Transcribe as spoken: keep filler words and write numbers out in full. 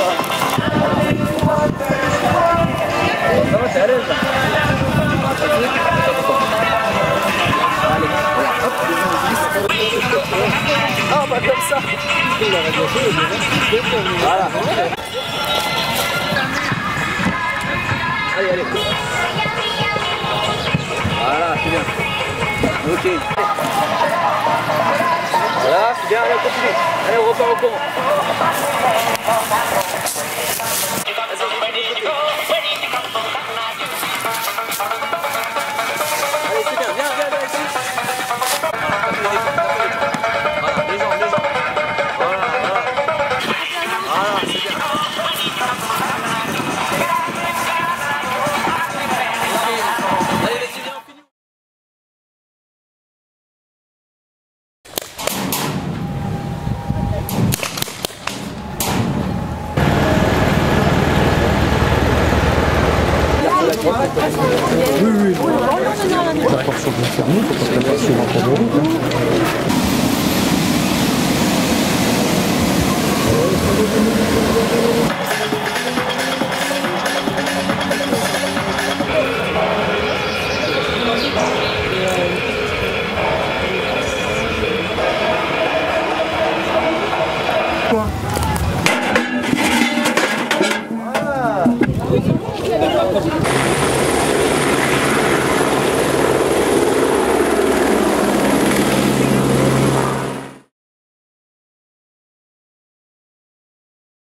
Ça va, t'es à l'aise là. Ah bah comme ça. Voilà. Allez, allez. Voilà, c'est bien. Ok. Voilà, c'est bien, allez, on continue. Allez, on repart au courant. Allez, c'est bien, viens, viens, viens ici. Voilà, les jambes, les jambes. Voilà, voilà. Voilà, c'est bien. Allez, vas-y, viens, on finit. Oui, oui. La portion bien fermée, il faut pas que la passion rentre en route. Quoi? Ah.